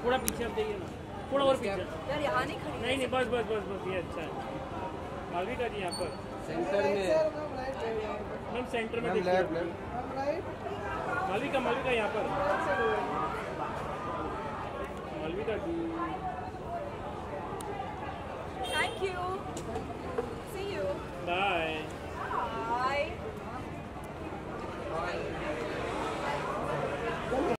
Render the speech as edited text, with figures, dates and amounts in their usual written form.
थोड़ा पीछे आप देखिए ना, थोड़ा और पीछे। यार यहाँ नहीं खड़ी। नहीं बस बस बस बस, ये अच्छा है। मालविका जी यहाँ पर सेंटर में मैम, सेंटर में देखिए। मालविका यहाँ पर